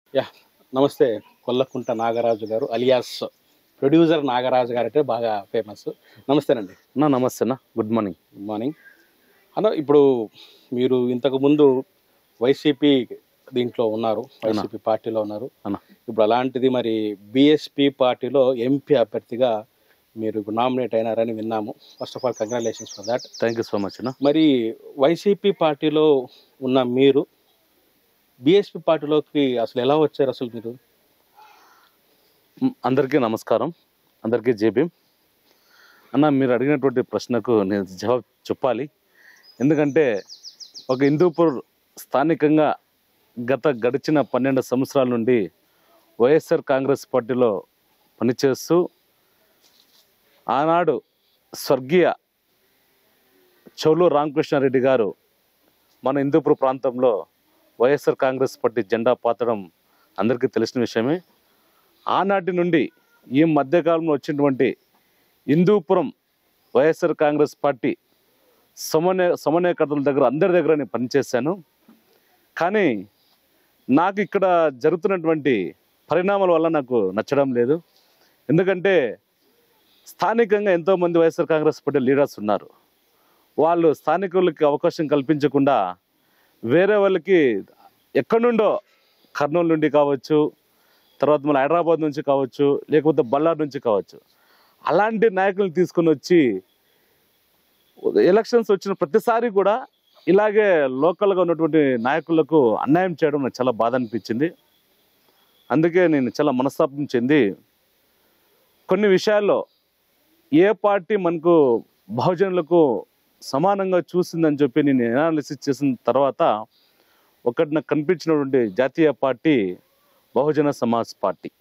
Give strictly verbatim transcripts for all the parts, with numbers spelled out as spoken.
Yeah! నమస్తే. కొల్లకుంట నాగరాజు గారు alias producer Nagaraju గారంటే బాగా ఫేమస్. నమస్తేనండి. అన్నా నమస్తే అన్న. Good morning. Good morning. అన్న ఇప్పుడు మీరు ఇంతకుముందు వైసీపీ దీంట్లో ఉన్నారు. వైసీపీ పార్టీలో ఉన్నారు. అన్న ఇప్పుడు అలాంటిది మరి బీఎస్పీ పార్టీలో ఎంపీ అభ్యర్థిగా మీరు ఇప్పుడు నామినేట్ అయినారని విన్నాము. First of all congratulations for that. Thank you so much అన్న. మరి వైసీపీ పార్టీలో ఉన్న మీరు బీఎస్పీ పార్టీలోకి అసలు ఎలా వచ్చారు అసలు మీరు? మ్, అందరికీ నమస్కారం, అందరికీ జై భీమ్. అన్న, మీరు అడిగినటువంటి ప్రశ్నకు నేను జవాబు చెప్పాలి. ఎందుకంటే ఒక హిందూపూర్ స్థానికంగా గత గడిచిన పన్నెండు సంవత్సరాల నుండి వైఎస్ఆర్ కాంగ్రెస్ పార్టీలో పనిచేస్తూ ఆనాడు స్వర్గీయ చౌలు రామకృష్ణారెడ్డి గారు మన హిందూపూర్ ప్రాంతంలో వైఎస్ఆర్ కాంగ్రెస్ పార్టీ జెండా పాతడం అందరికీ తెలిసిన విషయమే. ఆనాటి నుండి ఈ మధ్యకాలంలో వచ్చినటువంటి హిందూపురం వైఎస్ఆర్ కాంగ్రెస్ పార్టీ సమన్వయ సమన్వయకర్తల దగ్గర అందరి దగ్గర నేను పనిచేశాను. కానీ నాకు ఇక్కడ జరుగుతున్నటువంటి పరిణామాల వల్ల నాకు నచ్చడం లేదు. ఎందుకంటే స్థానికంగా ఎంతోమంది వైఎస్ఆర్ కాంగ్రెస్ పార్టీ లీడర్స్ ఉన్నారు. వాళ్ళు స్థానికులకి అవకాశం కల్పించకుండా వేరే వాళ్ళకి ఎక్కడి నుండో కర్నూలు నుండి కావచ్చు, తర్వాత మన హైదరాబాద్ నుంచి కావచ్చు, లేకపోతే బళ్ళారి నుంచి కావచ్చు, అలాంటి నాయకులను తీసుకొని వచ్చి ఎలక్షన్స్ వచ్చిన ప్రతిసారి కూడా ఇలాగే లోకల్గా ఉన్నటువంటి నాయకులకు అన్యాయం చేయడం నాకు చాలా బాధ అనిపించింది. అందుకే నేను చాలా మనస్తాపం చెంది కొన్ని విషయాల్లో ఏ పార్టీ మనకు బహుజనులకు సమానంగా చూసిందని చెప్పి నేను అనాలిసిస్ చేసిన తర్వాత ఒకటి నాకు కనిపించినటువంటి జాతీయ party Bahujan Samaj party.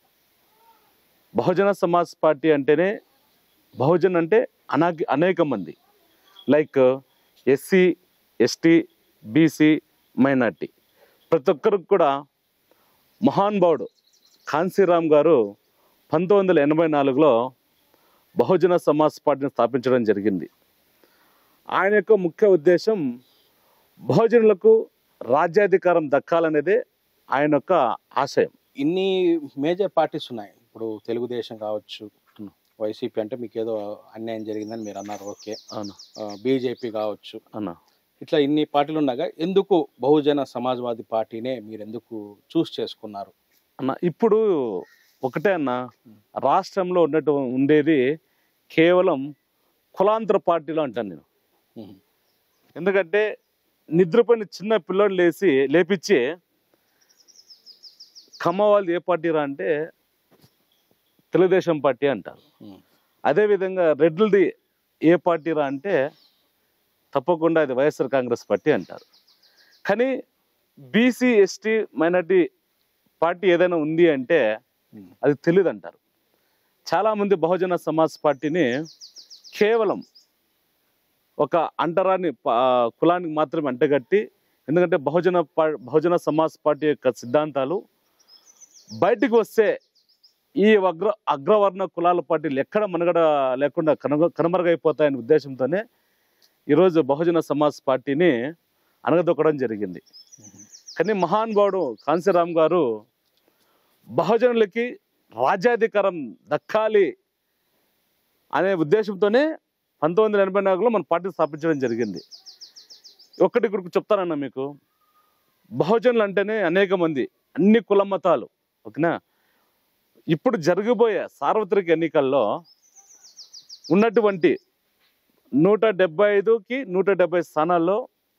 Bahujan Samaj party అంటేనే బహుజన్ అంటే అనా అనేక మంది, like SC, ST, BC, minority, ప్రతి ఒక్కరికి కూడా మహానుభావుడు కాన్సీరామ్ గారు పంతొమ్మిది వందల ఎనభై నాలుగులో బహుజన సమాజ్ పార్టీని స్థాపించడం జరిగింది. ఆయన యొక్క ముఖ్య ఉద్దేశం బహుజనులకు రాజ్యాధికారం దక్కాలనేదే ఆయన యొక్క ఆశయం. ఇన్ని మేజర్ పార్టీస్ ఉన్నాయి. ఇప్పుడు తెలుగుదేశం కావచ్చు, వైసీపీ అంటే మీకు ఏదో అన్యాయం జరిగిందని మీరు అన్నారు, ఓకే. అవును. బీజేపీ కావచ్చు, అన్న ఇట్లా ఇన్ని పార్టీలు ఉండగా ఎందుకు బహుజన సమాజ్వాదీ పార్టీనే మీరు ఎందుకు చూస్ చేసుకున్నారు? అన్న ఇప్పుడు ఒకటే అన్న, రాష్ట్రంలో ఉన్నట్టు ఉండేది కేవలం కులాంతర పార్టీలో అంటాను నేను. ఎందుకంటే నిద్రపోయిన చిన్న పిల్లోడు లేచి లేపించి కమ్మ వాళ్ళు ఏ పార్టీ రా అంటే తెలుగుదేశం పార్టీ అంటారు. అదేవిధంగా రెడ్లది ఏ పార్టీ రా అంటే తప్పకుండా అది వైఎస్ఆర్ కాంగ్రెస్ పార్టీ అంటారు. కానీ బీసీ, ఎస్టీ, మైనార్టీ పార్టీ ఏదైనా ఉంది అంటే అది తెలియదు అంటారు. చాలామంది బహుజన సమాజ్ పార్టీని కేవలం ఒక అంటరాని కులానికి మాత్రమే అంటగట్టి, ఎందుకంటే బహుజన బహుజన సమాజ్ పార్టీ యొక్క సిద్ధాంతాలు బయటికి వస్తే ఈ అగ్ర అగ్రవర్ణ కులాల పార్టీలు ఎక్కడ మనుగడ లేకుండా కనుగ కనుమరుగైపోతాయనే ఉద్దేశంతోనే ఈరోజు బహుజన సమాజ్ పార్టీని అనగదొక్కడం జరిగింది. కానీ మహానుభావుడు కాన్సీరామ్ గారు బహుజనులకి రాజ్యాధికారం దక్కాలి అనే ఉద్దేశంతోనే పంతొమ్మిది వందల ఎనభై నాలుగులో మన పార్టీ స్థాపించడం జరిగింది. ఒక్కటి ఇప్పుడు చెప్తానన్నా మీకు, బహుజనులు అంటేనే అనేక మంది, అన్ని కుల మతాలు, ఓకేనా. ఇప్పుడు జరగబోయే సార్వత్రిక ఎన్నికల్లో ఉన్నటువంటి నూట డెబ్బై ఐదుకి నూట డెబ్బై స్థానాల్లో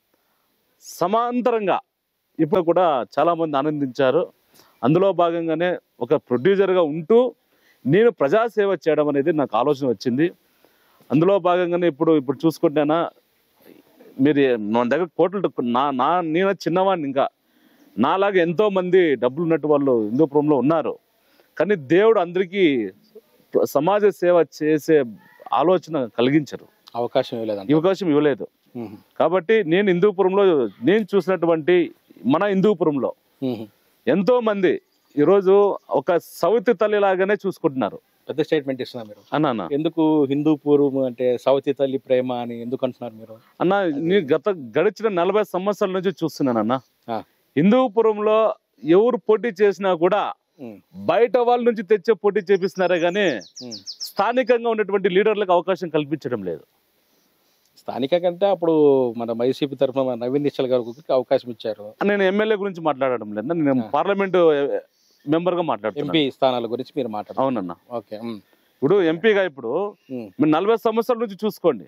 సమాంతరంగా ఇప్పుడు కూడా చాలామంది ఆనందించారు. అందులో భాగంగానే ఒక ప్రొడ్యూసర్గా ఉంటూ నేను ప్రజాసేవ చేయడం అనేది నాకు ఆలోచన వచ్చింది. అందులో భాగంగానే ఇప్పుడు ఇప్పుడు చూసుకుంటేనా మీరు మన దగ్గర కోట్లు నా నా నేను చిన్నవాడిని, ఇంకా నాలాగా ఎంతోమంది డబ్బులు ఉన్నట్టు వాళ్ళు హిందూపురంలో ఉన్నారు. కానీ దేవుడు అందరికీ సమాజ సేవ చేసే ఆలోచన కలిగించరు, అవకాశం ఇవ్వలేదు అవకాశం ఇవ్వలేదు. కాబట్టి నేను హిందూపురంలో నేను చూసినటువంటి మన హిందూపురంలో ఎంతో మంది ఈరోజు ఒక సౌతి తల్లి లాగానే చూసుకుంటున్నారు. పెద్ద స్టేట్మెంట్ ఇస్తున్నారు మీరు అన్న. ఎందుకు హిందూపూర్ అంటే సౌతి తల్లి ప్రేమ అని ఎందుకు అంటున్నారు మీరు అన్న? నీ గత గడిచిన నలభై సంవత్సరాల నుంచి చూస్తున్నానన్న, హిందూపురంలో ఎవరు పోటీ చేసినా కూడా బయట వాళ్ళ నుంచి తెచ్చే పోటీ చేపిస్తున్నారే కానీ స్థానికంగా ఉన్నటువంటి లీడర్లకు అవకాశం కల్పించడం లేదు. స్థానిక కంటే అప్పుడు మన వైసీపీ తరఫున నవీన్ నిశ్చల్ గారికి అవకాశం ఇచ్చారు. నేను ఎమ్మెల్యే గురించి మాట్లాడడం లేదు, నేను పార్లమెంటు మెంబర్ గా మాట్లాడుతున్నాను. ఎంపీ స్థానాల గురించి మీరు మాట్లాడారు. అవునన్నా. ఓకే. ఇప్పుడు ఎంపీగా ఇప్పుడు మీరు నలభై సంవత్సరాల నుంచి చూసుకోండి,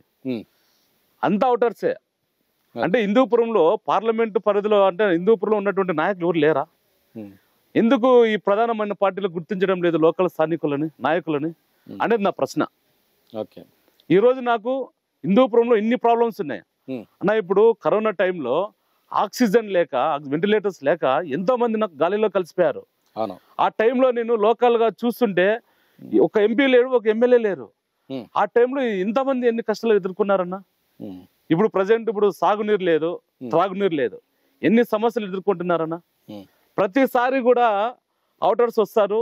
అంతా అవుటర్సే. అంటే హిందూపురంలో పార్లమెంటు పరిధిలో అంటే హిందూపురంలో ఉన్నటువంటి నాయకులు ఎవరు లేరా? ఎందుకు ఈ ప్రధానమైన పార్టీలు గుర్తించడం లేదు లోకల్ స్థానికులని నాయకులని అనేది నా ప్రశ్న. ఓకే. ఈ రోజు నాకు హిందూపురంలో ఇన్ని ప్రాబ్లమ్స్ ఉన్నాయి అన్న. ఇప్పుడు కరోనా టైంలో ఆక్సిజన్ లేక వెంటిలేటర్స్ లేక ఎంతో మంది నాకు గాలిలో కలిసిపోయారు. ఆ టైంలో నేను లోకల్ గా చూస్తుంటే ఒక ఎంపీ లేరు, ఒక ఎమ్మెల్యే లేరు. ఆ టైంలో ఇంతమంది ఎన్ని కష్టాలు ఎదుర్కొన్నారన్న. ఇప్పుడు ప్రజెంట్ ఇప్పుడు సాగునీరు లేదు, త్రాగునీరు లేదు, ఎన్ని సమస్యలు ఎదుర్కొంటున్నారన్న. ప్రతిసారి కూడా అవుటర్స్ వస్తారు,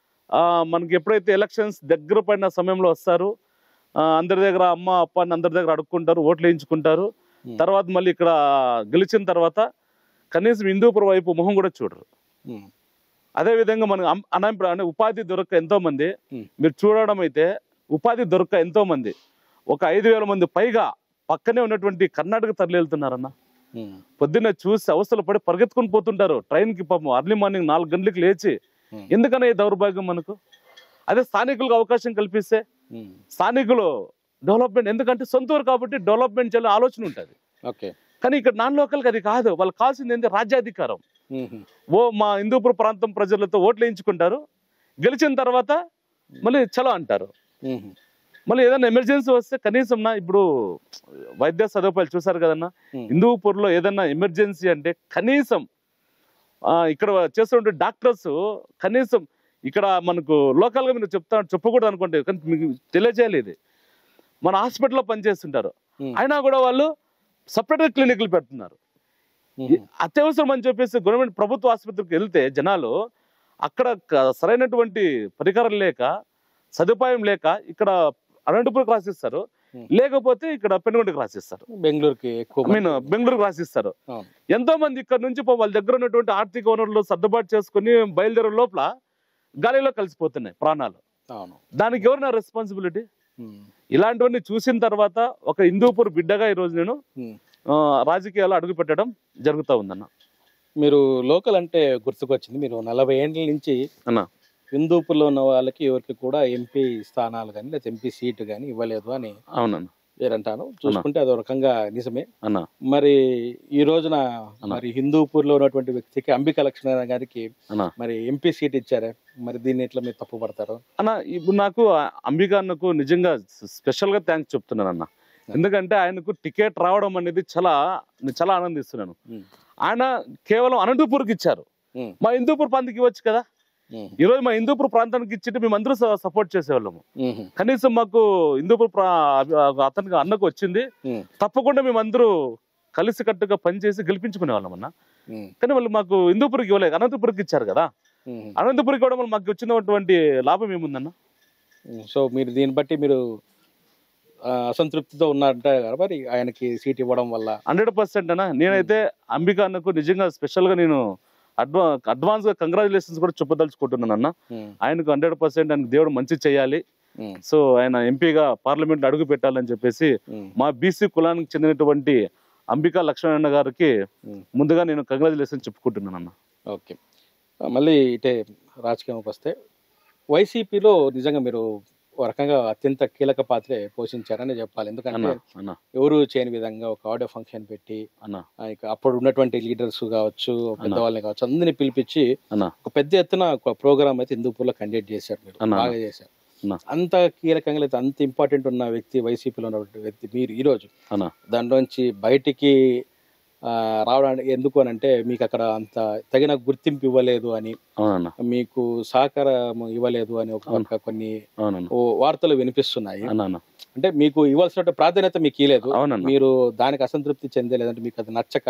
మనకి ఎప్పుడైతే ఎలక్షన్స్ దగ్గర పడిన సమయంలో వస్తారు, అందరి దగ్గర అమ్మ అప్ప అని అందరి దగ్గర అడుక్కుంటారు, ఓట్లు వేయించుకుంటారు. తర్వాత మళ్ళీ ఇక్కడ గెలిచిన తర్వాత కనీసం హిందూపురం వైపు మొహం కూడా చూడరు. అదేవిధంగా మనకు అన్ఎంప్లాయ్ ఉపాధి దొరక్క ఎంతో మంది మీరు చూడడం అయితే ఉపాధి దొరక్క ఎంతో మంది ఒక ఐదు వేల మంది పైగా పక్కనే ఉన్నటువంటి కర్ణాటక తరలి వెళ్తున్నారన్న. పొద్దున్నే చూసి అవసరాలు పడి పరిగెత్తుకుని పోతుంటారు ట్రైన్కి. పాపం అర్లీ మార్నింగ్ నాలుగు గంటలకు లేచి. ఎందుకన్నా ఈ దౌర్భాగ్యం మనకు? అదే స్థానికులకు అవకాశం కల్పిస్తే స్థానికులు డెవలప్మెంట్, ఎందుకంటే సొంత ఊరు కాబట్టి డెవలప్మెంట్ చేయాలని ఆలోచన ఉంటుంది. ఓకే. కానీ ఇక్కడ నాన్ లోకల్కి అది కాదు. వాళ్ళకి కావాల్సింది ఏంటి? రాజ్యాధికారం. ఓ మా హిందూపుర ప్రాంతం ప్రజలతో ఓట్లు వేయించుకుంటారు, గెలిచిన తర్వాత మళ్ళీ చలో అంటారు. మళ్ళీ ఏదైనా ఎమర్జెన్సీ వస్తే కనీసం నా ఇప్పుడు వైద్య సదుపాయాలు చూసారు కదన్నా, హిందూపూర్లో ఏదన్నా ఎమర్జెన్సీ అంటే కనీసం ఇక్కడ చేస్తున్న డాక్టర్స్ కనీసం ఇక్కడ మనకు లోకల్గా మీరు చెప్తా చెప్పకూడదు అనుకుంటే కానీ మీకు తెలియజేయాలి. ఇది మన హాస్పిటల్లో పనిచేస్తుంటారు, అయినా కూడా వాళ్ళు సపరేట్గా క్లినిక్లు పెడుతున్నారు. అత్యవసరం అని చెప్పేసి గవర్నమెంట్ ప్రభుత్వ ఆసుపత్రికి వెళ్తే జనాలు అక్కడ సరైనటువంటి పరికరం లేక సదుపాయం లేక ఇక్కడ అనంతపురం రాసిస్తారు, లేకపోతే ఇక్కడ పెనుగొండకి రాసిస్తారు, బెంగళూరుకి మీన్ బెంగళూరుకి రాసిస్తారు. ఎంతో మంది ఇక్కడ నుంచి వాళ్ళ దగ్గర ఉన్నటువంటి ఆర్థిక వనరులు సర్దుబాటు చేసుకుని బయలుదేరే లోపల గాలిలో కలిసిపోతున్నాయి ప్రాణాలు. దానికి ఎవరు నా రెస్పాన్సిబిలిటీ? ఇలాంటివన్నీ చూసిన తర్వాత ఒక హిందూపూర్ బిడ్డగా ఈరోజు నేను రాజకీయాల్లో అడుగు పెట్టడం జరుగుతూ ఉందన్న. మీరు లోకల్ అంటే గుర్తుకొచ్చింది, మీరు నలభై ఏళ్ళ నుంచి అన్న హిందూపూర్లో ఉన్న వాళ్ళకి ఎవరికి కూడా ఎంపీ స్థానాలు కానీ లేదా ఎంపీ సీటు కానీ ఇవ్వలేదు అని అవునన్న మీరంటాను. చూసుకుంటే అదో రకంగా నిజమే అన్న. మరి ఈ రోజున మరి హిందూపూర్ లో ఉన్నటువంటి వ్యక్తికి అంబికా లక్ష్మీనారాయణ గారికి మరి ఎంపీ సీట్ ఇచ్చారే, మరి దీన్ని ఎట్లా మీరు తప్పు పడతారు అన్న? ఇప్పుడు నాకు అంబికా అన్నకు నిజంగా స్పెషల్ గా థ్యాంక్స్ చెప్తున్నాను అన్న. ఎందుకంటే ఆయనకు టికెట్ రావడం అనేది చాలా చాలా ఆనందిస్తున్నాను. ఆయన కేవలం అనంతపూర్కి ఇచ్చారు, మా హిందూపూర్ ప్రాంతానికి ఇవ్వచ్చు కదా. ఈ రోజు మా హిందూపూర్ ప్రాంతానికి ఇచ్చింటే మేము అందరూ సపోర్ట్ చేసేవాళ్ళము. కనీసం మాకు హిందూపూర్ అతనికి అన్నకు వచ్చింది, తప్పకుండా మేమందరూ కలిసికట్టుగా పనిచేసి గెలిపించుకునే వాళ్ళం అన్న. కానీ వాళ్ళు మాకు హిందూపూర్కి ఇవ్వలేదు, అనంతపూర్కి ఇచ్చారు కదా. అనంతపూర్కి ఇవ్వడం వల్ల మాకు వచ్చినటువంటి లాభం ఏముందన్న? సో మీరు దీన్ని బట్టి మీరు అసంతృప్తితో ఉన్నారంటే మరి ఆయనకి సీట్ ఇవ్వడం వల్ల హండ్రెడ్ పర్సెంట్ అన్న. నేనైతే అంబికా అన్నకు నిజంగా స్పెషల్ గా నేను అడ్వా అడ్వాన్స్ గా కంగ్రాచులేషన్స్ కూడా చెప్పదలుచుకుంటున్నాను అన్న. ఆయనకు హండ్రెడ్ పర్సెంట్ ఆయనకు దేవుడు మంచి చేయాలి. సో ఆయన ఎంపీగా పార్లమెంట్ అడుగు పెట్టాలని చెప్పేసి మా బీసీ కులానికి చెందినటువంటి అంబికా లక్ష్మణ గారికి ముందుగా నేను కంగ్రాచులేషన్స్ చెప్పుకుంటున్నాను అన్న. ఓకే. మళ్ళీ ఇటే రాజకీయంకి వస్తే వైసీపీలో నిజంగా మీరు ఒక రకంగా అత్యంత కీలక పాత్రే పోషించారని చెప్పాలి. ఎందుకంటే ఎవరు చేయని విధంగా ఒక ఆడియో ఫంక్షన్ పెట్టి అప్పుడు ఉన్నటువంటి లీడర్స్ కావచ్చు, పెద్దవాళ్ళని కావచ్చు, అందరినీ పిలిపించి ఒక పెద్ద ఎత్తున ఒక ప్రోగ్రామ్ అయితే హిందూపూర్లో కండక్ట్ చేశారు. మీరు బాగా చేశారు. అంత కీలకంగా లేదా అంత ఇంపార్టెంట్ ఉన్న వ్యక్తి వైసీపీలో ఉన్నటువంటి వ్యక్తి మీరు ఈ రోజు దాంట్లోంచి బయటికి రావడానికి ఎందుకు అని అంటే మీకు అక్కడ అంత తగిన గుర్తింపు ఇవ్వలేదు అని, మీకు సహకారం ఇవ్వలేదు అని ఒక కొన్ని వార్తలు వినిపిస్తున్నాయి. అంటే మీకు ఇవ్వాల్సిన ప్రాధాన్యత మీకు ఇవ్వలేదు, మీరు దానికి అసంతృప్తి చెందలేదంటే మీకు అది నచ్చక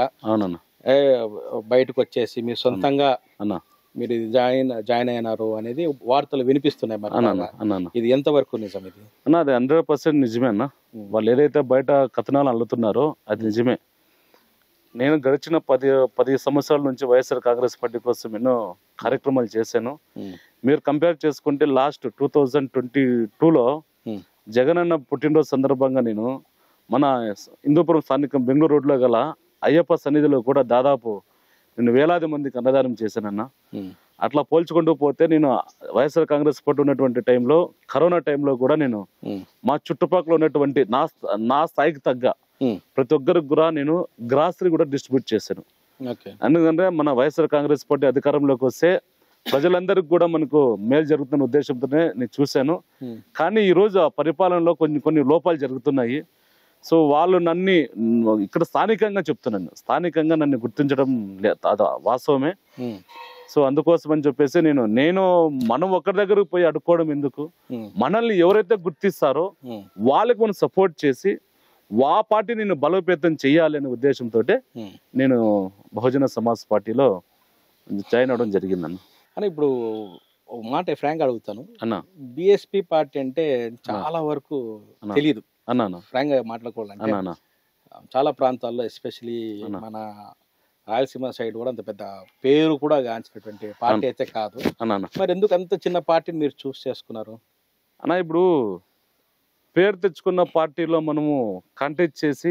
బయటకు వచ్చేసి మీరు సొంతంగా మీరు జాయిన్ జాయిన్ అయినారు అనేది వార్తలు వినిపిస్తున్నాయి. మరి ఇది ఎంతవరకు నిజం? ఇది అన్న అది హండ్రెడ్ పర్సెంట్ నిజమే అన్న. వాళ్ళు ఏదైతే బయట కథనాలు అల్లుతున్నారో అది నిజమే. నేను గడిచిన పది పది సంవత్సరాల నుంచి వైఎస్ఆర్ కాంగ్రెస్ పార్టీ కోసం ఎన్నో కార్యక్రమాలు చేశాను. మీరు కంపేర్ చేసుకుంటే లాస్ట్ టూ థౌజండ్ ట్వంటీ టూలో జగన్ అన్న పుట్టినరోజు సందర్భంగా నేను మన హిందూపురం స్థానిక బెంగళూరు రోడ్లో గల అయ్యప్ప సన్నిధిలో కూడా దాదాపు నేను వేలాది మందికి అన్నదానం చేశానన్న. అట్లా పోల్చుకుంటూ పోతే నేను వైఎస్ఆర్ కాంగ్రెస్ పార్టీ ఉన్నటువంటి టైంలో కరోనా టైంలో కూడా నేను మా చుట్టుపక్కల ఉన్నటువంటి నా నా స్థాయికి తగ్గ ప్రతి ఒక్కరికి కూడా నేను గ్రాసరీ కూడా డిస్ట్రిబ్యూట్ చేశాను. ఎందుకంటే మన వైఎస్ఆర్ కాంగ్రెస్ పార్టీ అధికారంలోకి వస్తే ప్రజలందరికీ కూడా మనకు మేలు జరుగుతున్న ఉద్దేశంతోనే నేను చూశాను. కానీ ఈరోజు ఆ పరిపాలనలో కొన్ని కొన్ని లోపాలు జరుగుతున్నాయి. సో వాళ్ళు నన్ను ఇక్కడ స్థానికంగా చెప్తున్నాను, స్థానికంగా నన్ను గుర్తించడం అది వాస్తవమే. సో అందుకోసం అని చెప్పేసి నేను నేను మనం ఒకరి దగ్గరకు పోయి అడుక్కోవడం ఎందుకు, మనల్ని ఎవరైతే గుర్తిస్తారో వాళ్ళకి మనం సపోర్ట్ చేసి ఆ పార్టీ నేను బలోపేతం చేయాలి అనే ఉద్దేశంతో నేను బహుజన సమాజ్ పార్టీలో జాయిన్ అవడం జరిగిందన్న. అని ఇప్పుడు ఒక మాట ఫ్రాంక్ అడుగుతాను అన్న, బిఎస్పి పార్టీ అంటే చాలా వరకు తెలియదు అన్న, ఫ్రాంక్ గా మాట్లాడుకోవాలంటే. చాలా ప్రాంతాల్లో ఎస్పెషలీ మన రాయలసీమ సైడ్ కూడా అంత పెద్ద పేరు కూడా గాంచినటువంటి పార్టీ అయితే కాదు. మరి ఎందుకు అంత చిన్న పార్టీని మీరు చూస్ చేసుకున్నారు అన్న? ఇప్పుడు పేరు తెచ్చుకున్న పార్టీలో మనము కాంటెస్ట్ చేసి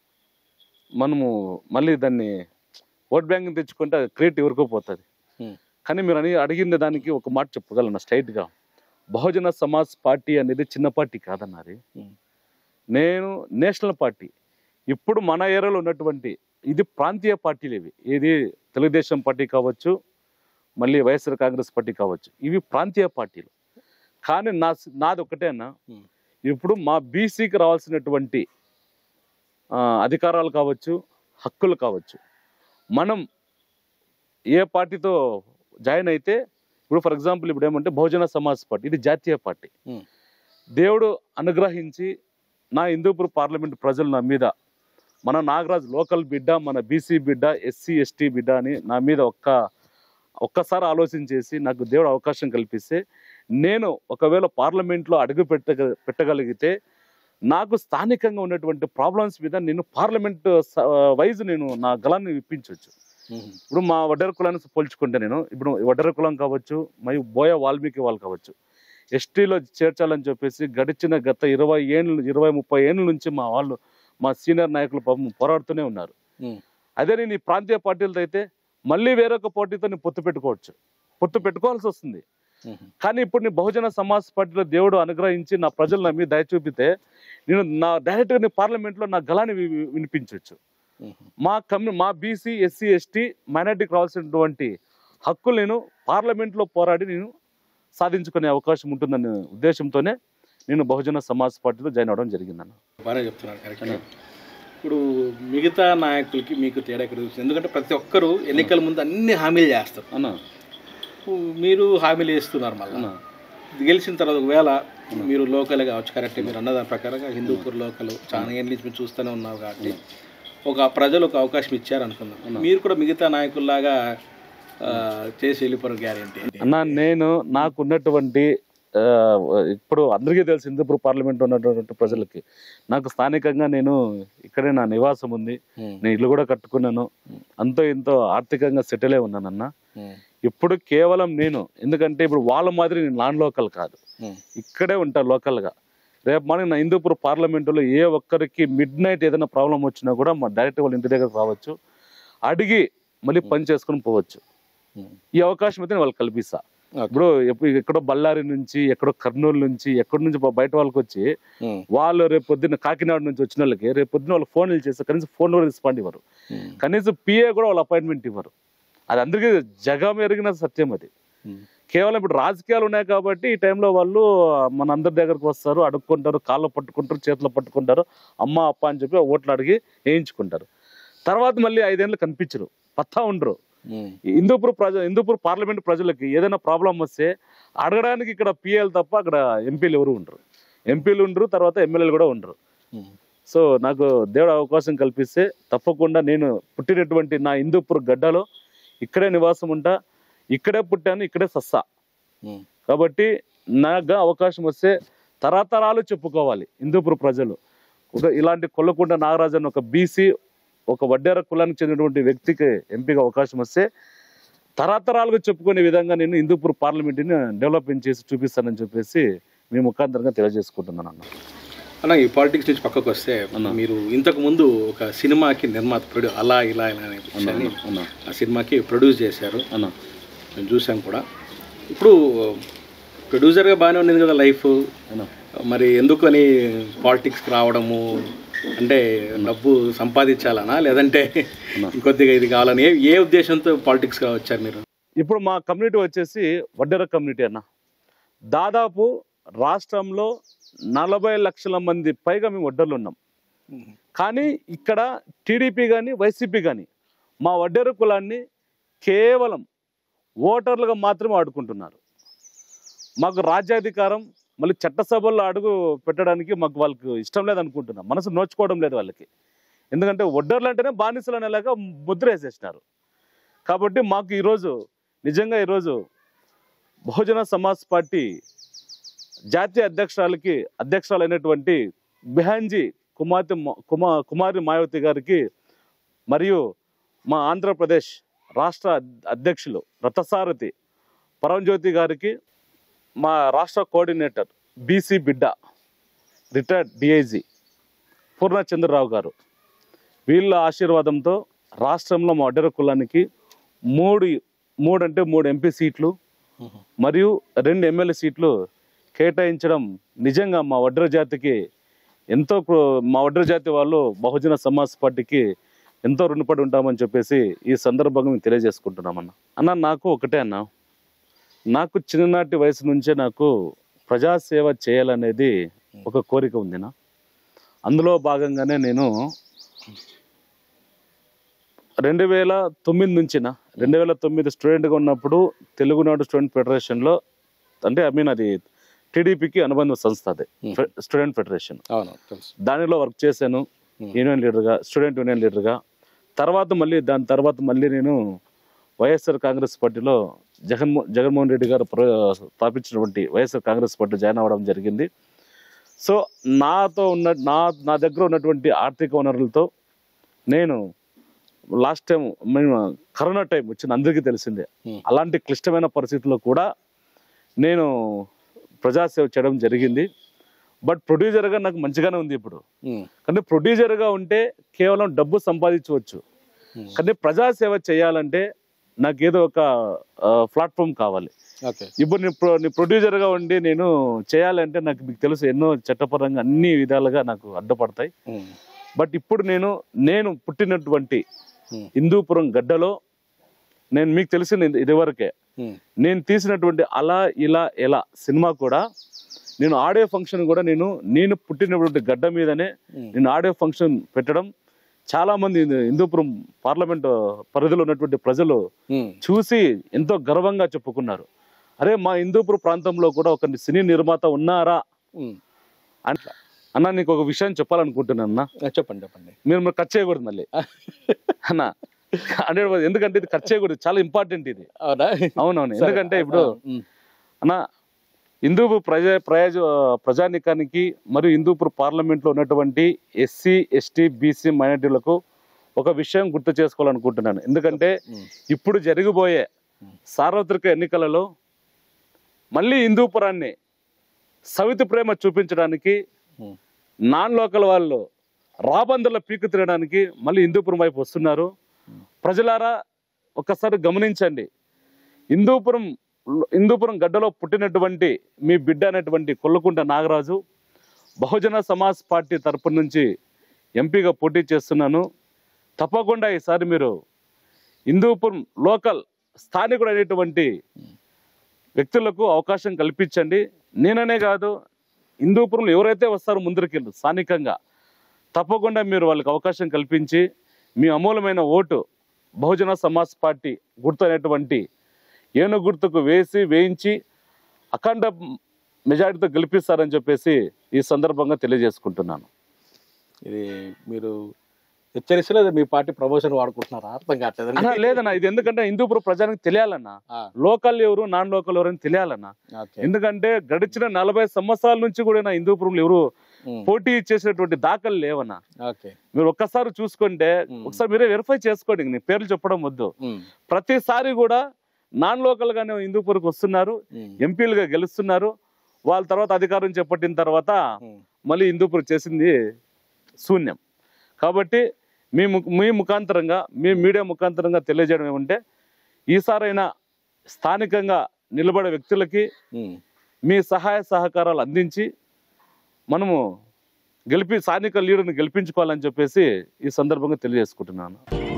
మనము మళ్ళీ దాన్ని ఓట్ బ్యాంక్ తెచ్చుకుంటే క్రియేట్ ఎవరికో పోతుంది. కానీ మీరు అని అడిగిన దానికి ఒక మాట చెప్పగలను స్ట్రైట్గా, బహుజన సమాజ్ పార్టీ అనేది చిన్న పార్టీ కాదన్నది. నేను నేషనల్ పార్టీ. ఇప్పుడు మన ఏరియాలో ఉన్నటువంటి ఇది ప్రాంతీయ పార్టీలు, ఇవి ఏది తెలుగుదేశం పార్టీ కావచ్చు, మళ్ళీ వైఎస్ఆర్ కాంగ్రెస్ పార్టీ కావచ్చు, ఇవి ప్రాంతీయ పార్టీలు. కానీ నా నాది ఒకటే అన్న, ఇప్పుడు మా బీసీకి రావాల్సినటువంటి అధికారాలు కావచ్చు, హక్కులు కావచ్చు, మనం ఏ పార్టీతో జాయిన్ అయితే, ఇప్పుడు ఫర్ ఎగ్జాంపుల్ ఇప్పుడు ఏమంటే బహుజన సమాజ్ పార్టీ ఇది జాతీయ పార్టీ. దేవుడు అనుగ్రహించి నా హిందూపూర్ పార్లమెంట్ ప్రజలు నా మీద, మన నాగరాజు లోకల్ బిడ్డ, మన బీసీ బిడ్డ, ఎస్సీ ఎస్టీ బిడ్డ అని నా మీద ఒక్క ఒక్కసారి ఆలోచన చేసి నాకు దేవుడు అవకాశం కల్పిస్తే, నేను ఒకవేళ పార్లమెంట్లో అడుగు పెట్ట పెట్టగలిగితే నాకు స్థానికంగా ఉన్నటువంటి ప్రాబ్లమ్స్ మీద నేను పార్లమెంట్ వైజ్ నేను నా గలాన్ని విప్పించవచ్చు. ఇప్పుడు మా వడ్డెర కులాన్ని పోల్చుకుంటే, నేను ఇప్పుడు వడ్డెర కులం కావచ్చు, మరియు బోయ వాల్మీకి వాళ్ళు కావచ్చు, ఎస్టీలో చేర్చాలని చెప్పేసి గడిచిన గత ఇరవై ఏళ్ళు ఇరవై ముప్పై ఏళ్ళ నుంచి మా వాళ్ళు, మా సీనియర్ నాయకులు పాపం పోరాడుతూనే ఉన్నారు. అదే నేను ఈ ప్రాంతీయ పార్టీలతో అయితే మళ్ళీ వేరొక పార్టీతో నేను పొత్తు పెట్టుకోవచ్చు, పొత్తు పెట్టుకోవాల్సి వస్తుంది. కానీ ఇప్పుడు నేను బహుజన సమాజ్ పార్టీలో దేవుడు అనుగ్రహించి నా ప్రజలు నా మీద దయ చూపితే నేను నా డైరెక్ట్గా నేను పార్లమెంట్లో నా గలాన్ని వినిపించవచ్చు. మా కమ్యూ మా బీసీ ఎస్సీ ఎస్టీ మైనార్టీకి రావాల్సినటువంటి హక్కులు నేను పార్లమెంట్లో పోరాడి నేను సాధించుకునే అవకాశం ఉంటుందనే ఉద్దేశంతోనే నేను బహుజన సమాజ్ పార్టీలో జాయిన్ అవ్వడం జరిగిందన్న. బాగా చెప్తున్నారు, కరెక్ట్. ఇప్పుడు మిగతా నాయకులకి మీకు తేడా ఇక్కడ చూస్తుంది, ఎందుకంటే ప్రతి ఒక్కరు ఎన్నికల ముందు అన్ని హామీలు చేస్తారు అన్న. మీరు హామీలు వేస్తున్నారు, మళ్ళీ గెలిచిన తర్వాత ఒకవేళ మీరు లోకల్ కావచ్చు, కరెక్ట్, మీరు అన్నదాని ప్రకారంగా హిందూపూర్ లోకల్ చాలా ఏళ్ళ నుంచి మీరు చూస్తూనే ఉన్నారు కాబట్టి ఒక ప్రజలు ఒక అవకాశం ఇచ్చారు అనుకుందాం, మీరు కూడా మిగతా నాయకుల్లాగా చేసి వెళ్ళిపోవడం గ్యారెంటీ అన్న. నేను నాకు ఉన్నటువంటి ఇప్పుడు అందరికీ తెలుసు హిందూపూర్ పార్లమెంట్ ఉన్నటువంటి ప్రజలకి, నాకు స్థానికంగా నేను ఇక్కడే నా నివాసం ఉంది, నేను ఇల్లు కూడా కట్టుకున్నాను, అంతో ఇంతో ఆర్థికంగా సెటిల్ అయి ఉన్నానన్న. ఇప్పుడు కేవలం నేను, ఎందుకంటే ఇప్పుడు వాళ్ళ మాదిరి నేను నాన్ లోకల్ కాదు, ఇక్కడే ఉంటా లోకల్గా. రేపు మార్నింగ్ నా హిందూపూర్ పార్లమెంటులో ఏ ఒక్కరికి మిడ్ నైట్ ఏదైనా ప్రాబ్లం వచ్చినా కూడా మా డైరెక్ట్ వాళ్ళ ఇంటి దగ్గర రావచ్చు, అడిగి మళ్ళీ పని చేసుకుని పోవచ్చు. ఈ అవకాశం అయితే వాళ్ళకి కల్పిస్తా. ఇప్పుడు ఎక్కడో బళ్ళారి నుంచి, ఎక్కడో కర్నూలు నుంచి, ఎక్కడి నుంచి బయట వాళ్ళకి వచ్చి వాళ్ళు రేపు పొద్దున్న కాకినాడ నుంచి వచ్చిన వాళ్ళకి రేపు పొద్దున్న వాళ్ళు ఫోన్లు చేస్తే కనీసం ఫోన్ కూడా రెస్పాండ్ ఇవ్వరు, కనీసం పిఏ కూడా వాళ్ళు అపాయింట్మెంట్ ఇవ్వరు. అది అందరికీ జగం ఎరిగిన సత్యం. అది కేవలం ఇప్పుడు రాజకీయాలు ఉన్నాయి కాబట్టి ఈ టైంలో వాళ్ళు మన అందరి దగ్గరకు వస్తారు, అడుక్కుంటారు, కాళ్ళు పట్టుకుంటారు, చేతులు పట్టుకుంటారు, అమ్మ అప్ప అని చెప్పి ఓట్లు అడిగి వేయించుకుంటారు. తర్వాత మళ్ళీ ఐదేళ్ళు కనిపించరు, పత్తా ఉండరు. హిందూపూర్ ప్రజ హిందూపూర్ పార్లమెంట్ ప్రజలకి ఏదైనా ప్రాబ్లం వస్తే అడగడానికి ఇక్కడ పిఎల్ తప్ప అక్కడ ఎంపీలు ఎవరు ఉండరు, ఎంపీలు ఉండరు, తర్వాత ఎమ్మెల్యేలు కూడా ఉండరు. సో నాకు దేవుడు అవకాశం కల్పిస్తే తప్పకుండా నేను పుట్టినటువంటి నా హిందూపూర్ గడ్డలో ఇక్కడే నివాసం ఉంటా, ఇక్కడే పుట్టాను, ఇక్కడే సస్సా. కాబట్టి నాకు అవకాశం వస్తే తరతరాలు చెప్పుకోవాలి హిందూపూర్ ప్రజలు. ఒక ఇలాంటి కొల్లకుంట నాగరాజన్ ఒక బీసీ ఒక వడ్డేర కులానికి చెందినటువంటి వ్యక్తికి ఎంపీగా అవకాశం వస్తే తరతరాలుగా చెప్పుకునే విధంగా నేను హిందూపూర్ పార్లమెంట్ని డెవలప్మెంట్ చేసి చూపిస్తానని చెప్పేసి మీ ముఖాంతరంగా తెలియజేసుకుంటున్నాను అన్న. అన్న ఈ పాలిటిక్స్ నుంచి పక్కకు వస్తే మీరు ఇంతకు ముందు ఒక సినిమాకి నిర్మాత ప్రొడ్యూ అలా ఇలా ఇలా అనే విషయాన్ని ఆ సినిమాకి ప్రొడ్యూస్ చేశారు అన్న, నేను చూసాను కూడా. ఇప్పుడు ప్రొడ్యూసర్గా బాగానే ఉంది కదా లైఫ్, మరి ఎందుకని పాలిటిక్స్కి రావడము? అంటే డబ్బు సంపాదించాలనా లేదంటే ఇంకొద్దిగా ఇది కావాలని ఏ ఏ ఉద్దేశంతో పాలిటిక్స్గా వచ్చారు మీరు? ఇప్పుడు మా కమ్యూనిటీ వచ్చేసి వడ్డెర కమ్యూనిటీ అన్న. దాదాపు రాష్ట్రంలో నలభై లక్షల మంది పైగా మేము వడ్డర్లు ఉన్నాం. కానీ ఇక్కడ టీడీపీ కానీ వైసీపీ కానీ మా వడ్డెర కులాన్ని కేవలం ఓటర్లుగా మాత్రమే ఆడుకుంటున్నారు. మాకు రాజ్యాధికారం మళ్ళీ చట్టసభల్లో అడుగు పెట్టడానికి మాకు వాళ్ళకి ఇష్టం లేదనుకుంటున్నాం, మనసు నోచుకోవడం లేదు వాళ్ళకి. ఎందుకంటే వడ్డర్లు అంటేనే బానిసలు అనేలాగా ముద్ర వేసేసినారు. కాబట్టి మాకు ఈరోజు నిజంగా ఈరోజు బహుజన సమాజ్ పార్టీ జాతీయ అధ్యక్షురాలకి అధ్యక్షురాలైనటువంటి బిహాన్జీ కుమార్తె కుమా కుమారి మాయావతి గారికి మరియు మా ఆంధ్రప్రదేశ్ రాష్ట్ర అధ్యక్షులు రథసారథి పరంజ్యోతి గారికి, మా రాష్ట్ర కోఆర్డినేటర్ బీసీ బిడ్డ రిటైర్డ్ డిఐజీ పూర్ణచంద్రరావు గారు, వీళ్ళ ఆశీర్వాదంతో రాష్ట్రంలో మా వడ్డెర కులానికి మూడు మూడు అంటే మూడు ఎంపీ సీట్లు మరియు రెండు ఎమ్మెల్యే సీట్లు కేటాయించడం నిజంగా మా వడ్డెర జాతికి ఎంతో, మా వడ్డెర జాతి వాళ్ళు బహుజన సమాజ్ పార్టీకి ఎంతో రుణపడి ఉంటామని చెప్పేసి ఈ సందర్భంగా మేము తెలియజేసుకుంటున్నామన్న. అన్న నాకు ఒకటే అన్న, నాకు చిన్ననాటి వయసు నుంచే నాకు ప్రజాసేవ చేయాలనేది ఒక కోరిక ఉందినా. అందులో భాగంగానే నేను రెండు వేల తొమ్మిది నుంచిన రెండు వేల తొమ్మిది స్టూడెంట్గా ఉన్నప్పుడు తెలుగునాడు స్టూడెంట్ ఫెడరేషన్లో, అంటే ఐ మీన్ అది టీడీపీకి అనుబంధ సంస్థ, అదే స్టూడెంట్ ఫెడరేషన్, దానిలో వర్క్ చేశాను యూనియన్ లీడర్గా, స్టూడెంట్ యూనియన్ లీడర్గా. తర్వాత మళ్ళీ దాని తర్వాత మళ్ళీ నేను వైఎస్ఆర్ కాంగ్రెస్ పార్టీలో జగన్మో జగన్మోహన్ రెడ్డి గారు స్థాపించినటువంటి వైఎస్ఆర్ కాంగ్రెస్ పార్టీ జాయిన్ అవ్వడం జరిగింది. సో నాతో ఉన్న నా నా దగ్గర ఉన్నటువంటి ఆర్థిక వనరులతో నేను లాస్ట్ టైం మేము కరోనా టైం వచ్చింది అందరికీ తెలిసిందే, అలాంటి క్లిష్టమైన పరిస్థితుల్లో కూడా నేను ప్రజాసేవ చేయడం జరిగింది. బట్ ప్రొడ్యూసర్గా నాకు మంచిగానే ఉంది ఇప్పుడు. కానీ ప్రొడ్యూసర్గా ఉంటే కేవలం డబ్బు సంపాదించవచ్చు, కానీ ప్రజాసేవ చేయాలంటే నాకు ఏదో ఒక ప్లాట్ఫామ్ కావాలి. ఇప్పుడు నీ ప్రొడ్యూసర్గా ఉండి నేను చేయాలంటే నాకు మీకు తెలుసు ఎన్నో చట్టపరంగా అన్ని విధాలుగా నాకు అడ్డుపడతాయి. బట్ ఇప్పుడు నేను నేను పుట్టినటువంటి హిందూపురం గడ్డలో నేను మీకు తెలిసింది ఇదివరకే నేను తీసినటువంటి అలా ఇలా ఎలా సినిమా కూడా నేను ఆడియో ఫంక్షన్ కూడా నేను నేను పుట్టినటువంటి గడ్డ మీదనే నేను ఆడియో ఫంక్షన్ పెట్టడం చాలా మంది హిందూపురం పార్లమెంట్ పరిధిలో ఉన్నటువంటి ప్రజలు చూసి ఎంతో గర్వంగా చెప్పుకున్నారు. అరే మా హిందూపురం ప్రాంతంలో కూడా ఒక సినీ నిర్మాత ఉన్నారా అట్లా. అన్న నీకు ఒక విషయం చెప్పాలనుకుంటున్నాను అన్న. చెప్పండి చెప్పండి. మీరు మీరు కట్ చేయకూడదు మళ్ళీ అన్న, హండ్రెడ్ పర్సెంట్. ఎందుకంటే ఇది ఖర్చు చేయకూడదు, చాలా ఇంపార్టెంట్ ఇది. అవునవును. ఎందుకంటే ఇప్పుడు అన్న హిందూపూర్ ప్రజా ప్రజ ప్రజానికానికి మరియు హిందూపూర్ పార్లమెంట్లో ఉన్నటువంటి ఎస్సీ ఎస్టీ బీసీ మైనార్టీలకు ఒక విషయం గుర్తు చేసుకోవాలనుకుంటున్నాను. ఎందుకంటే ఇప్పుడు జరిగిపోయే సార్వత్రిక ఎన్నికలలో మళ్ళీ హిందూపురాన్ని సవితి ప్రేమ చూపించడానికి నాన్ లోకల్ వాళ్ళు రాబందుల పీకు తినడానికి మళ్ళీ హిందూపురం వైపు వస్తున్నారు. ప్రజలారా ఒక్కసారి గమనించండి, హిందూపురం హిందూపురం గడ్డలో పుట్టినటువంటి మీ బిడ్డ అనేటువంటి కొల్లకుంట నాగరాజు బహుజన సమాజ్ పార్టీ తరపు నుంచి ఎంపీగా పోటీ చేస్తున్నాను. తప్పకుండా ఈసారి మీరు హిందూపురం లోకల్ స్థానికుడు అనేటువంటి వ్యక్తులకు అవకాశం కల్పించండి. నేననే కాదు, హిందూపురంలో ఎవరైతే వస్తారో ముందరికి స్థానికంగా తప్పకుండా మీరు వాళ్ళకి అవకాశం కల్పించి మీ అమూలమైన ఓటు బహుజన సమాజ్ పార్టీ గుర్తు అనేటువంటి ఏను గుర్తుకు వేసి వేయించి అఖండ మెజారిటీతో గెలిపిస్తారని చెప్పేసి ఈ సందర్భంగా తెలియజేసుకుంటున్నాను. ఇది మీరు హెచ్చరిస్తలేదు మీ పార్టీ ప్రమోషన్ వాడుకుంటున్నారా? అర్థం కావట్లేదు. లేదన్నా, ఇది ఎందుకంటే హిందూపురం ప్రజానికి తెలియాలన్నా, లోకల్ ఎవరు నాన్ లోకల్ ఎవరు అని తెలియాలన్నా. ఎందుకంటే గడిచిన నలభై సంవత్సరాల నుంచి కూడా నా హిందూపురంలో ఎవరు పోటీ చేసినటువంటి దాఖలు లేవన్నా. ఓకే, మీరు ఒక్కసారి చూసుకుంటే ఒకసారి మీరే వెరిఫై చేసుకోండి, నీ పేర్లు చెప్పడం వద్దు. ప్రతిసారి కూడా నాన్ లోకల్ గానే హిందూపూర్కి వస్తున్నారు, ఎంపీలుగా గెలుస్తున్నారు. వాళ్ళ తర్వాత అధికారం చేపట్టిన తర్వాత మళ్ళీ హిందూపూర్ చేసింది శూన్యం. కాబట్టి మీ మీ ముఖాంతరంగా మీ మీడియా ముఖాంతరంగా తెలియజేయడం ఏమంటే, ఈసారైనా స్థానికంగా నిలబడే వ్యక్తులకి మీ సహాయ సహకారాలు అందించి మనము గెలిపి స్థానిక లీడర్ని గెలిపించుకోవాలని చెప్పేసి ఈ సందర్భంగా తెలియజేసుకుంటున్నాను.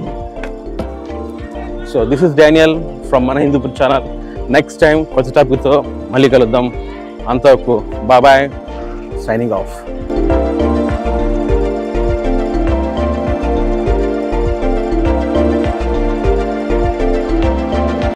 So this is Daniel from మన హిందూపూర్ ఛానల్. నెక్స్ట్ టైం కొత్త టాపిక్తో మళ్ళీ కలుద్దాం. అంతవరకు బాబాయ్, సైనింగ్ ఆఫ్.